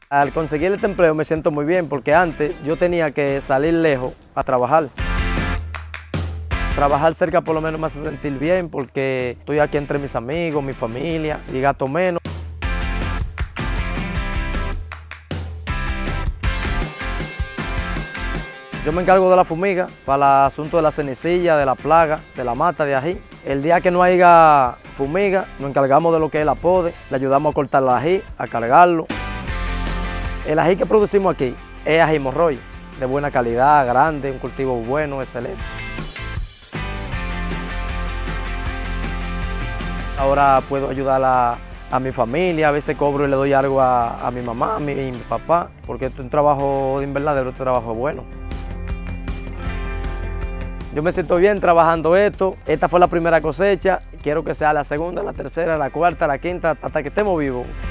Al conseguir este empleo me siento muy bien porque antes yo tenía que salir lejos a trabajar. Trabajar cerca por lo menos me hace sentir bien porque estoy aquí entre mis amigos, mi familia y gasto menos. Yo me encargo de la fumiga para el asunto de la cenicilla, de la plaga, de la mata de ají. El día que no haya fumiga, nos encargamos de lo que es la poda, le ayudamos a cortar el ají, a cargarlo. El ají que producimos aquí es ají morroy, de buena calidad, grande, un cultivo bueno, excelente. Ahora puedo ayudar a mi familia, a veces cobro y le doy algo a mi mamá y mi papá, porque es un trabajo de invernadero, un trabajo bueno. Yo me siento bien trabajando esto. Esta fue la primera cosecha. Quiero que sea la segunda, la tercera, la cuarta, la quinta, hasta que estemos vivos.